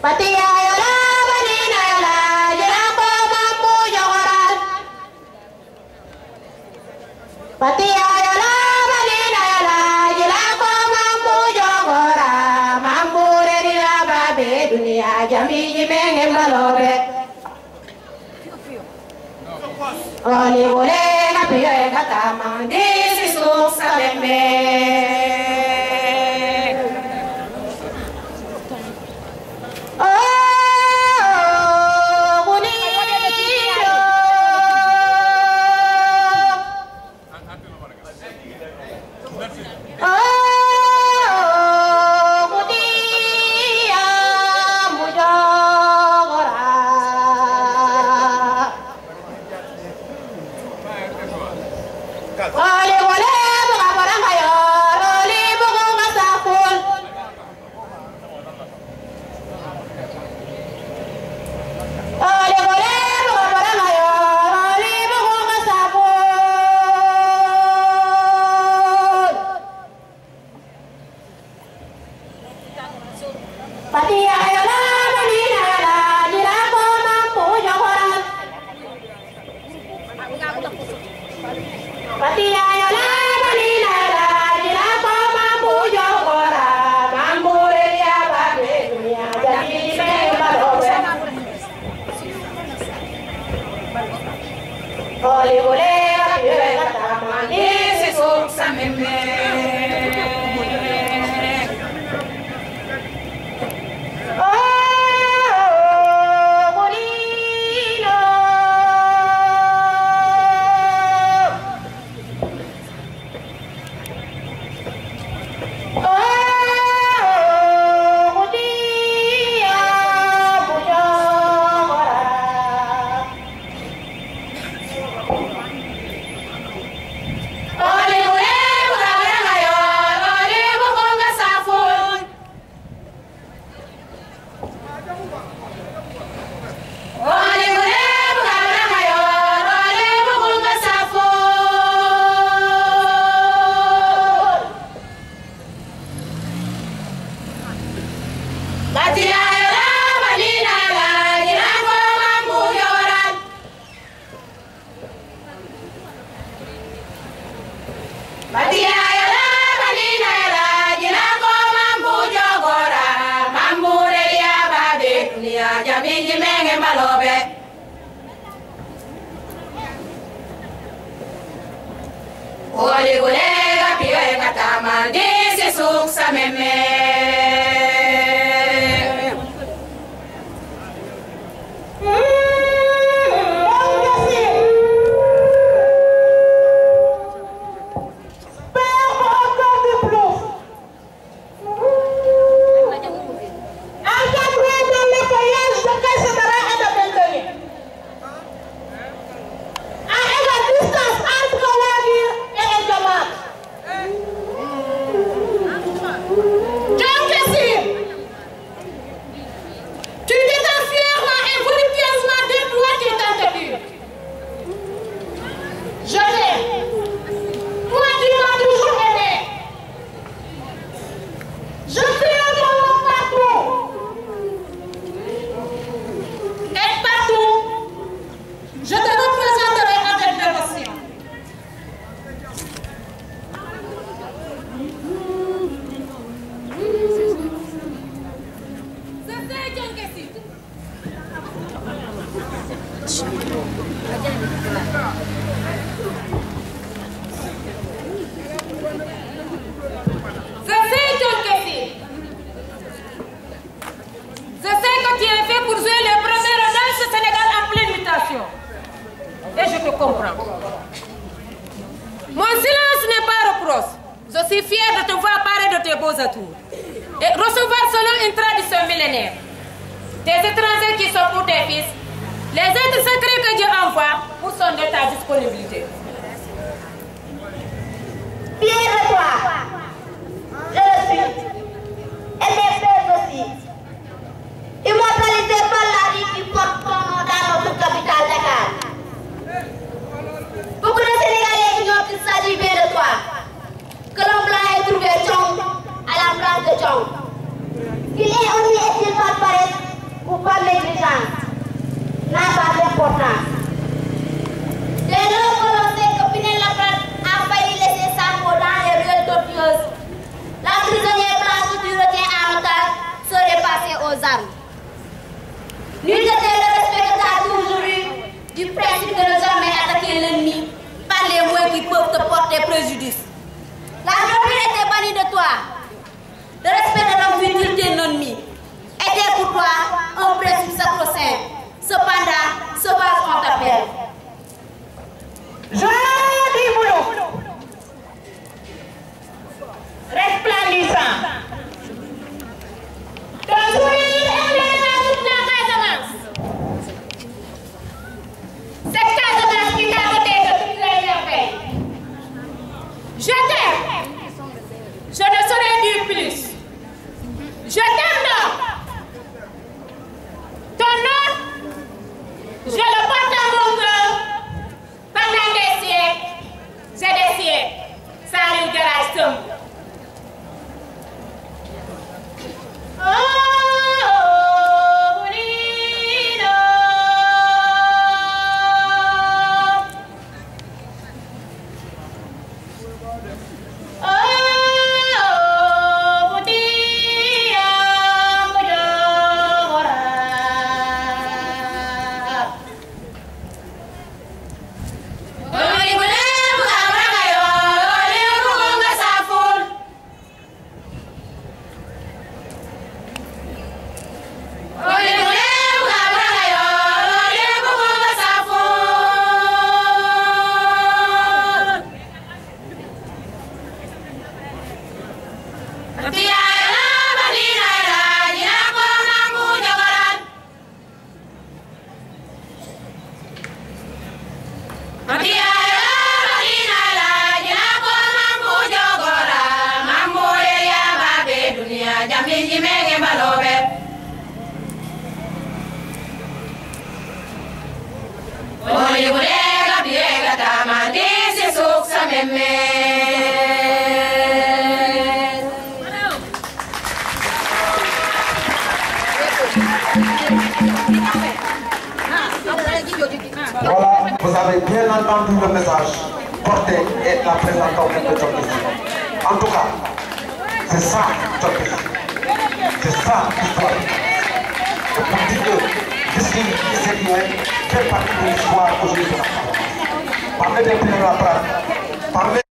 Il est aussi, est-il pas paraître ou par négligence n'a pas d'importance. Dès lors que l'on sait que Pinet-Laprade a failli laisser sa peau dans les ruelles tortueuses, la prisonnière blanche du requin en otage serait passée aux armes. Nul de tel respect a toujours eu du principe de ne jamais attaquer l'ennemi par les moyens qui peuvent te porter préjudice. La doctrine était bannie de toi. Le respect de l'homme futile de l'ennemi était pour toi un principe sacro-saint. Cependant, sauvage on t'appelle. Joli boulot, resplendissant. Ton sourire éclairera toute la Casamance. Cette Casamance qui t'a doté de toutes les merveilles. Je t'aime. Je ne saurais dire plus. Je t'aime donc. Ton nom, je le porte dans mon cœur pendant des siècles et des siècles. Salut, Garastum. Voilà, vous avez bien entendu le message porté et la présentation de Djokis. En tout cas, c'est ça Djokis. C'est ça l'histoire. Le parti de Christine Isséguienne fait partie de l'histoire aujourd'hui de la France. Parler des Pinet-Laprade, parler